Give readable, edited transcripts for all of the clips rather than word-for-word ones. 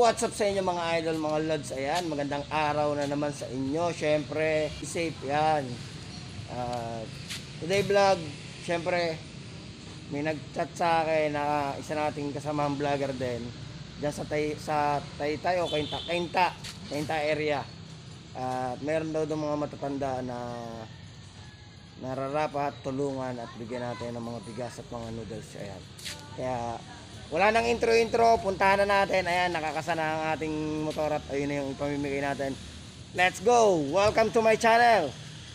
what's up sa inyo mga idol, mga lods? Ayan, magandang araw na naman sa inyo. Syempre, safe yan. Today vlog, syempre, may nag-chat sa akin na isa nating kasamang vlogger din dyan sa Taytay o Cainta area. At meron daw mga matatanda na nararapat tulungan at bigyan natin ng mga bigas at mga noodles. Ayan. Kaya wala nang intro, puntahan na natin. Ayan, nakakasana ang ating motor at ayun na yung ipamimigay natin. Let's go! Welcome to my channel!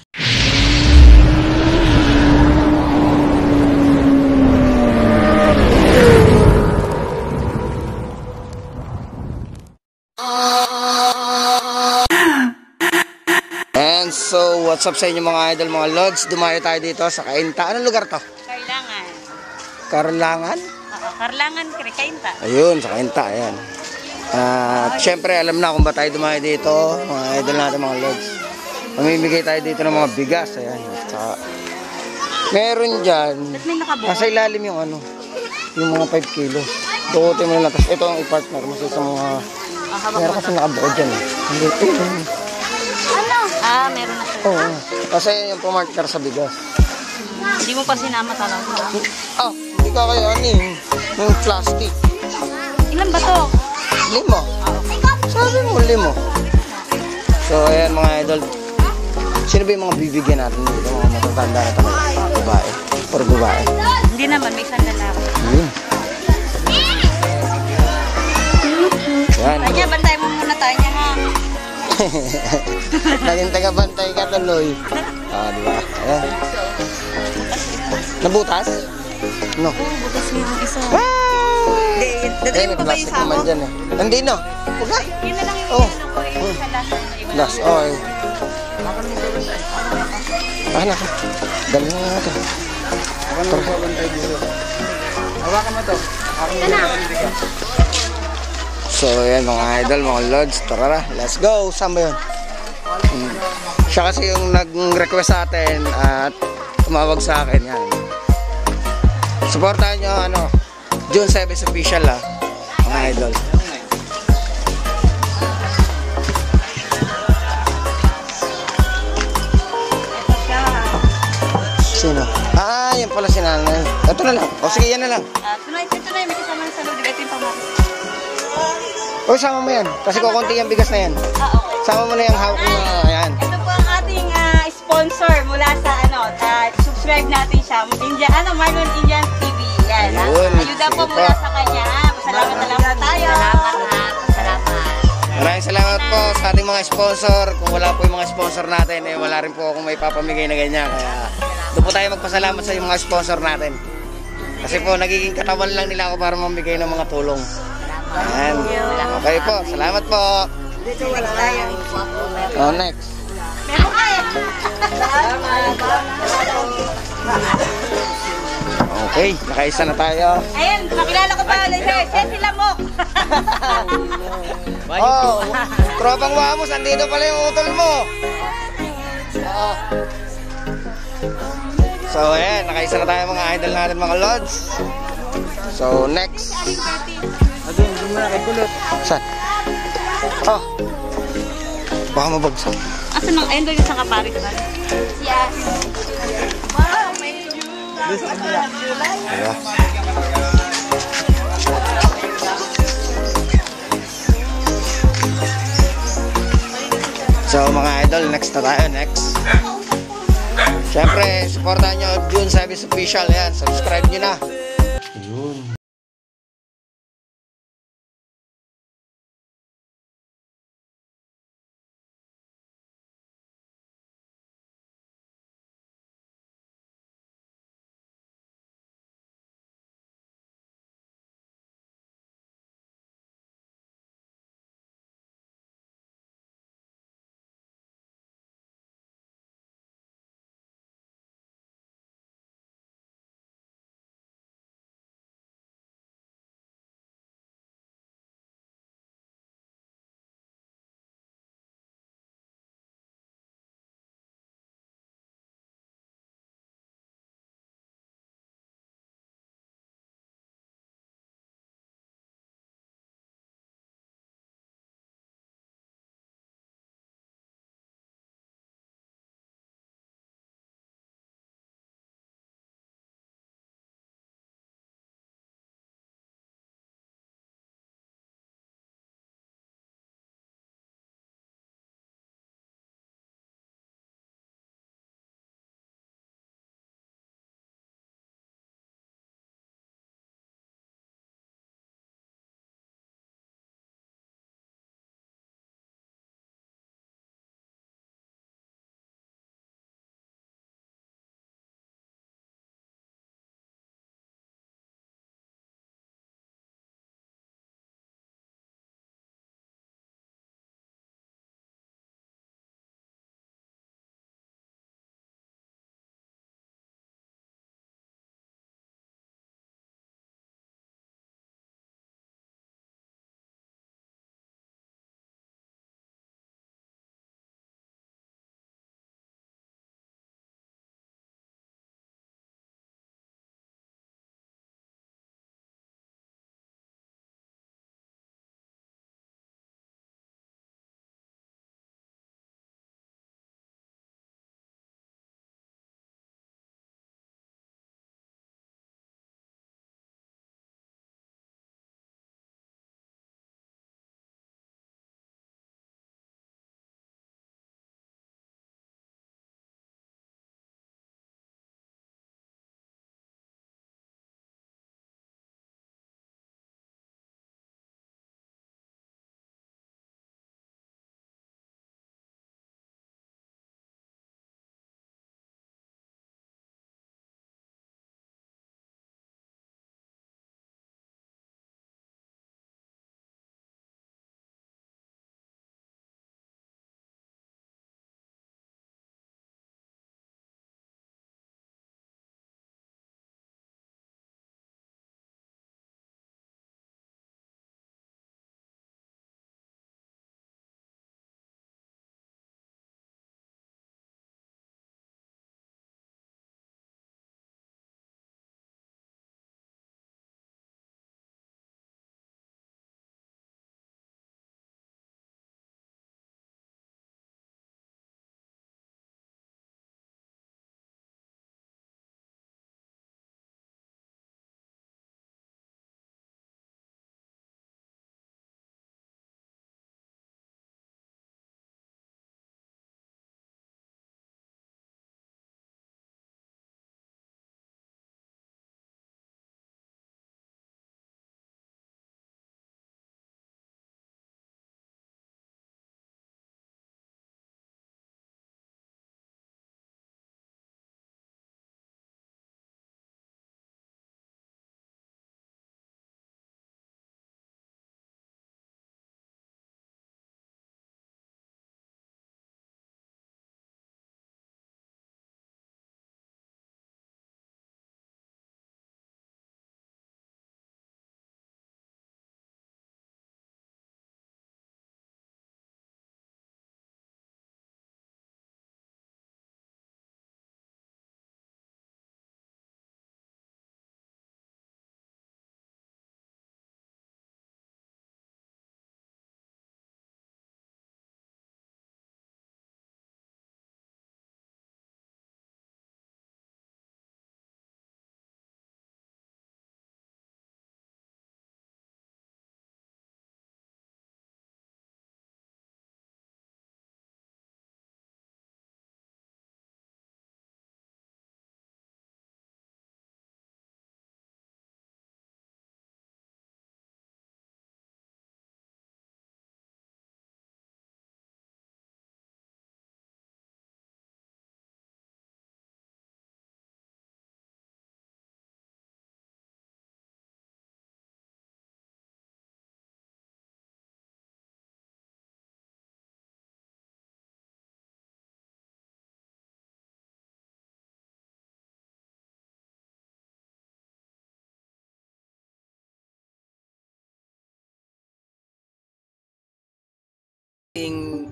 And so, what's up sa inyo mga idol, mga lods? Dumayo tayo dito sa Cainta. Anong lugar to? Karlangan. Karlangan? Oo, Karlangan, Cainta. Ayun, sa Cainta, ayan. Siyempre, alam na kung ba tayo dumayo dito, mga idol natin, mga lods. Mamimigay tayo dito ng mga bigas, ayan. Saka, meron dyan, Ba't may nakabuo? nasa ilalim yung ano, yung mga 5 kilos. Dukutin mo na lang, tapos ito ang i-partner mo sa mga, meron kasi nakabuo dyan. Hindi, Ano? Meron na sa'yo. oo. Kasi yung pumartner sa bigas. Hindi mo pa sinama talaga. Hindi ka kayo ano yung plastic. Ilan ba to? 5. Sabi mo 5. So ayan mga idol. Sino ba yung mga bibigyan natin dito? Mga matatanda na talaga. Babae. Puro babae. Hindi naman, may isang lalaki. Yan. Tanya, bantay mo muna tayo niya ha. Naging taga-bantay ka tuloy. Diba? Ayan. Nabutas? No. Butas mo yung isa. Hindi, Dadali mo pa ba yung plastic sako? naman dyan Hindi no. Huwag Yun na lang yung Oh. ano ko, yung sa last na iba. Last, okay. Anak, dali na natin. Hawakan mo to. So, ayan mga idol, mga lods. Tara na, let's go. Saan ba yun? Siya kasi yung nag-request sa atin at tumawag sa akin. Yan. Supportahan nyo, June 7 official mga idol. Sino? Yan pala si nanay. Ito na lang. O sige, yan na lang. Ito na yung may kasama sa loob. Ito yung pamari. O, sama mo yan. Kasi kukunti yung bigas na yan. Okay. Sama mo na yung hawak mo. Ayan. Ito po ang ating sponsor mula sa subscribe natin siya. Marlon Indian TV. Yan. Ayun. Ayuda po mula sa kanya. Pasalamat na lang po tayo. Salamat. Maraming salamat po sa ating mga sponsor. Kung wala po yung mga sponsor natin, wala rin po akong may papamigay na ganyan. Kaya doon po tayo magpasalamat sa mga sponsor natin. Kasi po, nagiging katawan lang nila ako para mamigay ng mga tulong. Ayan. Okay po, salamat po. Dito wala tayo. Next. Meron kayo. Okay, nakaisa na tayo. Ayan, makilala ko pa ulit. Siya sila mo. Tropang Wamos, andito pala yung utol mo. So, ayan, nakaisa na tayo mga idol natin, mga lods. So, next. Doon muna kay Kulot. Saan? Baka mabagsak. Asan ang ayun doon yung sa kaparis ba? Yes. Wow, may Doon sa kanila. Ayan. So mga idol, next na tayo, next. Siyempre, supportan nyo June Service Official, yan, subscribe nyo na.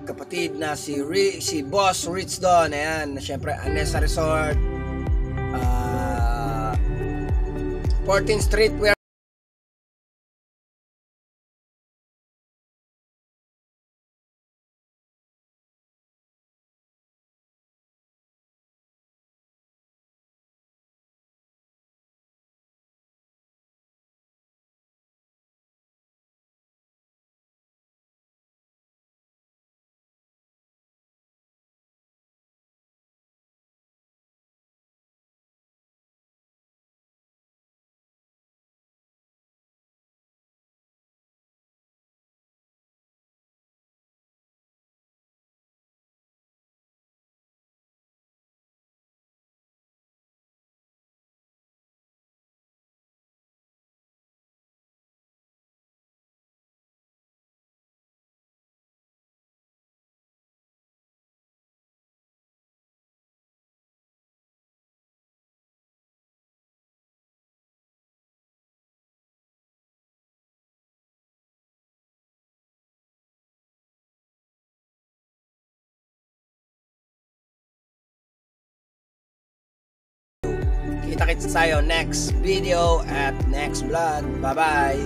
kapatid na si Boss Rich Don. Ayan, syempre Anessa Resort, 14th Street. Kita-kits tayo next video at next vlog. Bye-bye!